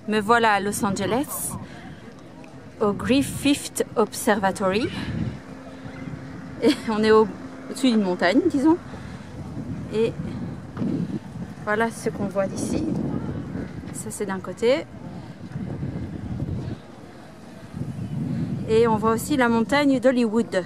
Me voilà à Los Angeles, au Griffith Observatory. Et on est au-dessus d'une montagne, disons. Et voilà ce qu'on voit d'ici. Ça, c'est d'un côté. Et on voit aussi la montagne d'Hollywood.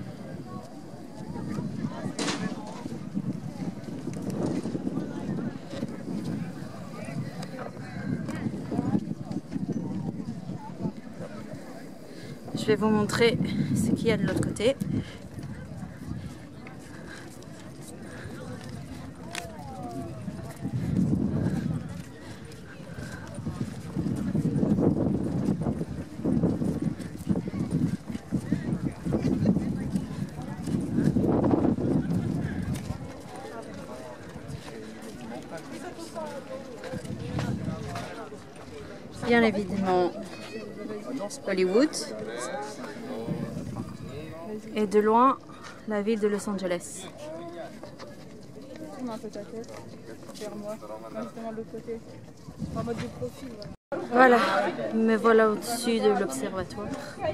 Je vais vous montrer ce qu'il y a de l'autre côté. Bien évidemment Hollywood et de loin la ville de Los Angeles. Tourne un peu ta tête vers moi, justement de l'autre côté, en mode de profil. Voilà, me voilà au-dessus de l'observatoire.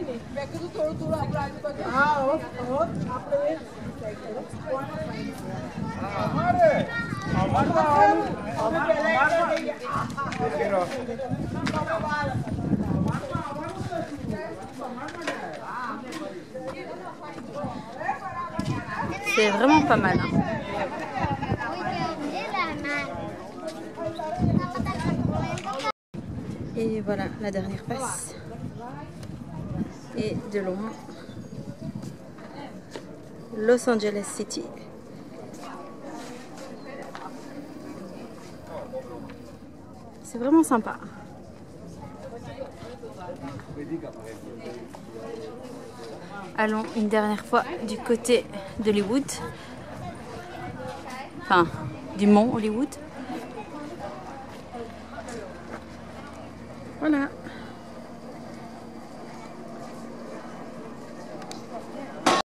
C'est vraiment pas mal. Hein. Et voilà la dernière passe. Et de loin, Los Angeles City. C'est vraiment sympa. Allons une dernière fois du côté d'Hollywood. Enfin, du mont Hollywood. Voilà.